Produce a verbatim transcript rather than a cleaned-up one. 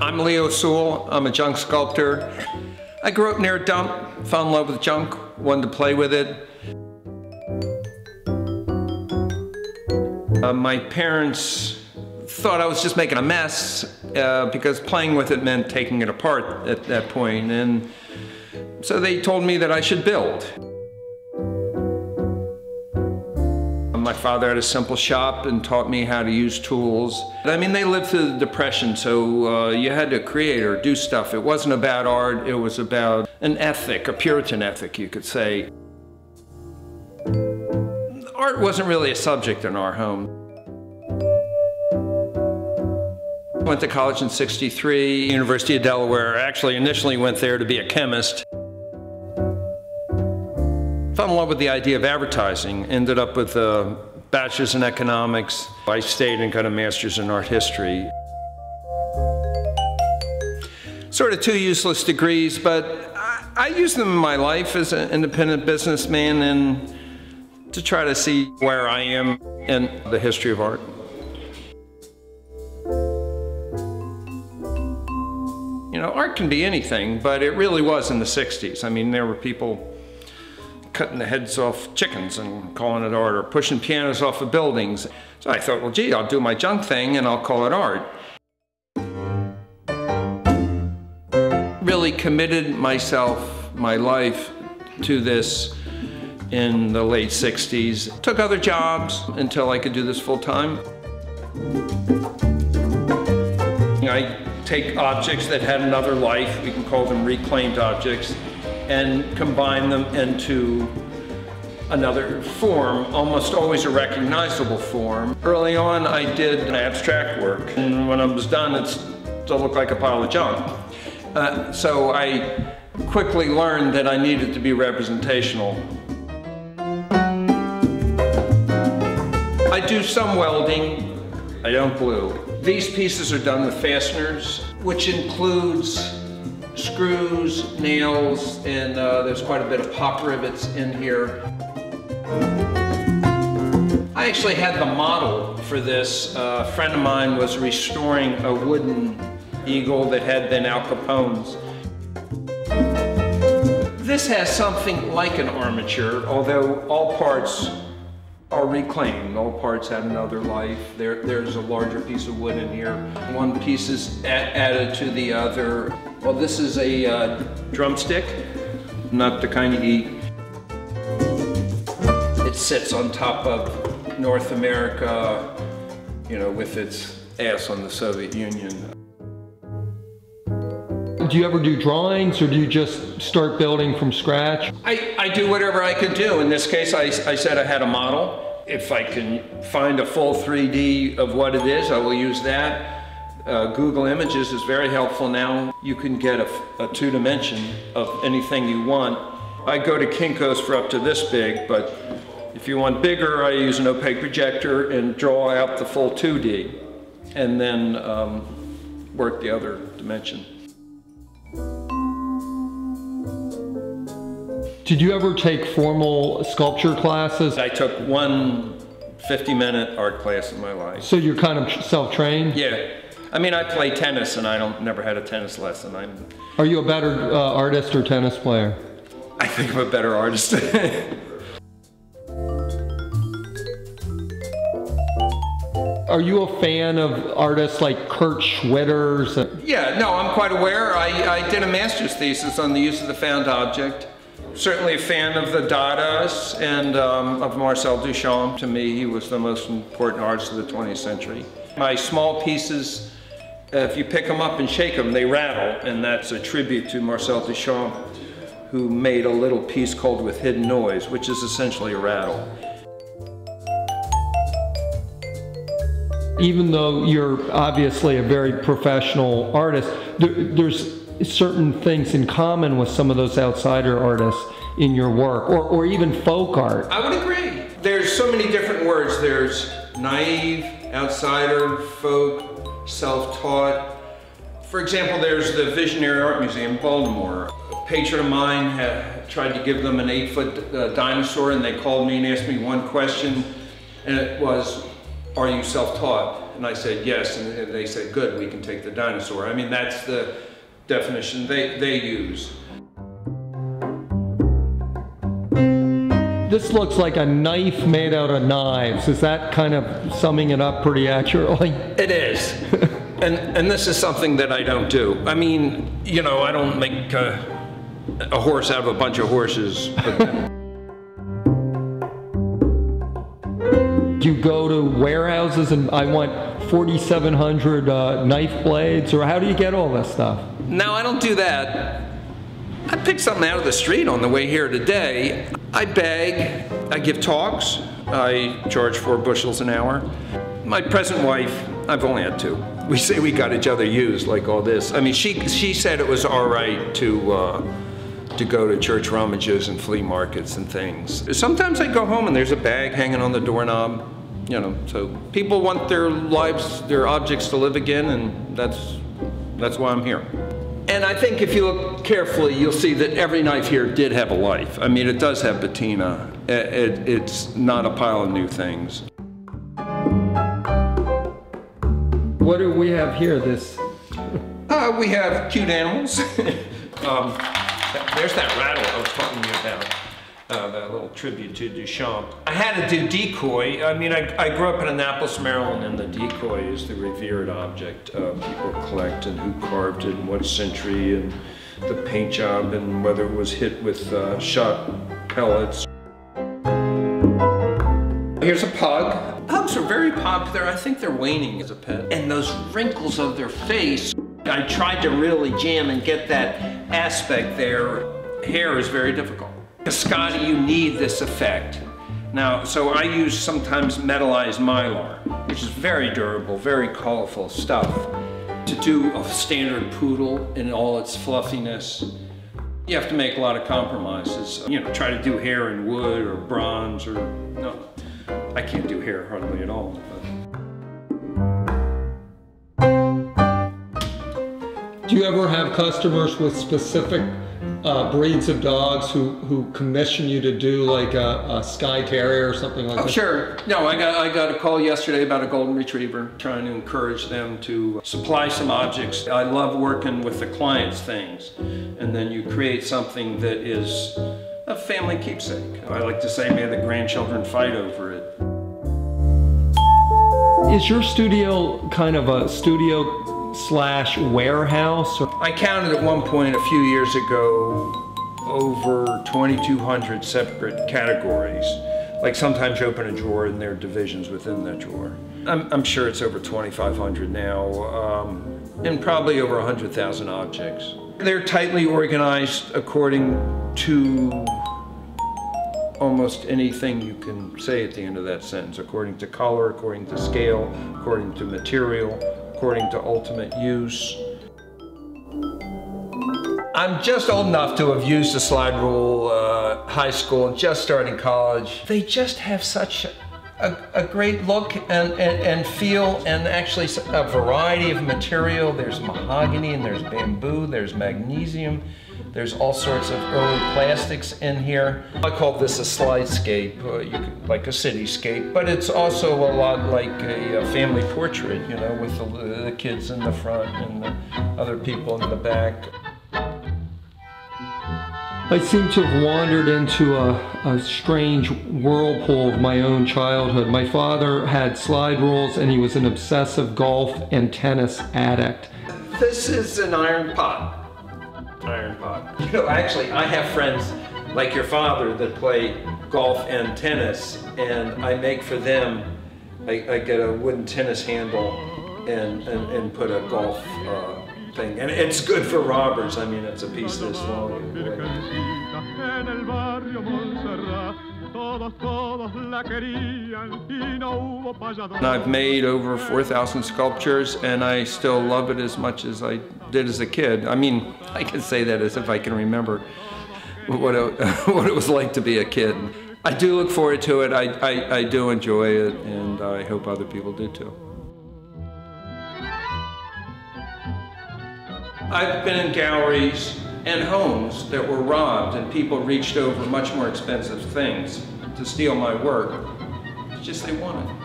I'm Leo Sewell. I'm a junk sculptor. I grew up near a dump, fell in love with junk, wanted to play with it. Uh, my parents thought I was just making a mess uh, because playing with it meant taking it apart at that point, and so they told me that I should build. My father had a simple shop and taught me how to use tools. I mean, they lived through the Depression, so uh, you had to create or do stuff. It wasn't about art, it was about an ethic, a Puritan ethic, you could say. Art wasn't really a subject in our home. I went to college in sixty-three, University of Delaware. I actually initially went there to be a chemist. Fell in love with the idea of advertising, ended up with a bachelor's in economics. I stayed and got a master's in art history. Sort of two useless degrees, but I, I use them in my life as an independent businessman and to try to see where I am in the history of art. You know, art can be anything, but it really was in the sixties. I mean, there were people cutting the heads off chickens and calling it art, or pushing pianos off of buildings. So I thought, well, gee, I'll do my junk thing and I'll call it art. Really committed myself, my life, to this in the late sixties. Took other jobs until I could do this full time. I take objects that had another life, we can call them reclaimed objects, and combine them into another form, almost always a recognizable form. Early on, I did an abstract work, and when I was done, it still looked like a pile of junk. Uh, so I quickly learned that I needed to be representational. I do some welding, I don't glue. These pieces are done with fasteners, which includes screws, nails, and uh, there's quite a bit of pop rivets in here. I actually had the model for this. Uh, a friend of mine was restoring a wooden eagle that had been Al Capone's. This has something like an armature, although all parts are reclaimed. All parts had another life. There, there's a larger piece of wood in here. One piece is added to the other. Well, this is a uh, drumstick, not the kind you eat. It sits on top of North America, you know, with its ass on the Soviet Union. Do you ever do drawings, or do you just start building from scratch? I, I do whatever I can do. In this case, I, I said I had a model. If I can find a full three D of what it is, I will use that. Uh, Google Images is very helpful now. You can get a, a two dimension of anything you want. I go to Kinko's for up to this big, but if you want bigger, I use an opaque projector and draw out the full two D, and then um, work the other dimension. Did you ever take formal sculpture classes? I took one fifty minute art class in my life. So you're kind of self-trained? Yeah. I mean, I play tennis and I don't never had a tennis lesson. I'm, Are you a better uh, artist or tennis player? I think I'm a better artist. Are you a fan of artists like Kurt Schwitter's? Yeah, no, I'm quite aware. I, I did a master's thesis on the use of the found object. Certainly a fan of the Dadaists and um, of Marcel Duchamp. To me, he was the most important artist of the twentieth century. My small pieces, uh, if you pick them up and shake them, they rattle, and that's a tribute to Marcel Duchamp, who made a little piece called With Hidden Noise, which is essentially a rattle. Even though you're obviously a very professional artist, there, there's certain things in common with some of those outsider artists in your work, or, or even folk art. I would agree. There's so many different words. There's naive, outsider, folk, self-taught. For example, there's the Visionary Art Museum in Baltimore. A patron of mine had tried to give them an eight-foot uh, dinosaur, and they called me and asked me one question, and it was, are you self-taught? And I said, yes, and they said, good, we can take the dinosaur. I mean, that's the definition they, they use. This looks like a knife made out of knives. Is that kind of summing it up pretty accurately? It is. and, and this is something that I don't do. I mean, you know, I don't make uh, a horse out of a bunch of horses. But do you go to warehouses and I want forty-seven hundred uh, knife blades, or how do you get all this stuff? No, I don't do that. I picked something out of the street on the way here today. I beg, I give talks, I charge four bushels an hour. My present wife, I've only had two. We say we got each other used, like all this. I mean, she, she said it was all right to, uh, to go to church rummages and flea markets and things. Sometimes I go home and there's a bag hanging on the doorknob, you know, so people want their lives, their objects to live again, and that's, that's why I'm here. And I think if you look carefully, you'll see that every knife here did have a life. I mean, it does have patina. It, it, it's not a pile of new things. What do we have here? This? Uh, we have cute animals. um, there's that rattle I was talking to you about. Uh, that little tribute to Duchamp. I had to do decoy. I mean, I, I grew up in Annapolis, Maryland, and the decoy is the revered object uh, people collect, and who carved it, and what century, and the paint job, and whether it was hit with uh, shot pellets. Here's a pug. Pugs are very popular. I think they're waning as a pet. And those wrinkles of their face, I tried to really jam and get that aspect there. Hair is very difficult. Cascadi, you need this effect. Now, so I use sometimes metallized mylar, which is very durable, very colorful stuff. To do a standard poodle in all its fluffiness, you have to make a lot of compromises. You know, try to do hair in wood or bronze or, no, I can't do hair hardly at all. But. Do you ever have customers with specific Uh, breeds of dogs who, who commission you to do like a, a Skye Terrier or something like oh, that? Oh, sure. No, I got, I got a call yesterday about a Golden Retriever, trying to encourage them to supply some objects. I love working with the client's things, and then you create something that is a family keepsake. I like to say, may the grandchildren fight over it. Is your studio kind of a studio slash warehouse? Or? I counted at one point a few years ago over twenty-two hundred separate categories. Like sometimes you open a drawer and there are divisions within that drawer. I'm, I'm sure it's over twenty-five hundred now, um, and probably over one hundred thousand objects. They're tightly organized according to almost anything you can say at the end of that sentence, according to color, according to scale, according to material, according to ultimate use. I'm just old enough to have used the slide rule, uh, high school, and just starting college. They just have such a, a great look and, and, and feel, and actually a variety of material. There's mahogany, and there's bamboo, there's magnesium. There's all sorts of early plastics in here. I call this a slidescape, uh, you could, like a cityscape, but it's also a lot like a, a family portrait, you know, with the, the kids in the front and the other people in the back. I seem to have wandered into a, a strange whirlpool of my own childhood. My father had slide rules, and he was an obsessive golf and tennis addict. This is an iron pot. Iron pot. You know, actually, I have friends like your father that play golf and tennis, and I make for them, I, I get a wooden tennis handle and, and, and put a golf uh, thing. And it's good for robbers. I mean, it's a piece this long. And I've made over four thousand sculptures, and I still love it as much as I did as a kid. I mean, I can say that as if I can remember what it, what it was like to be a kid. I do look forward to it. I, I, I do enjoy it, and I hope other people do too. I've been in galleries and homes that were robbed, and people reached over much more expensive things to steal my work. It's just they wanted.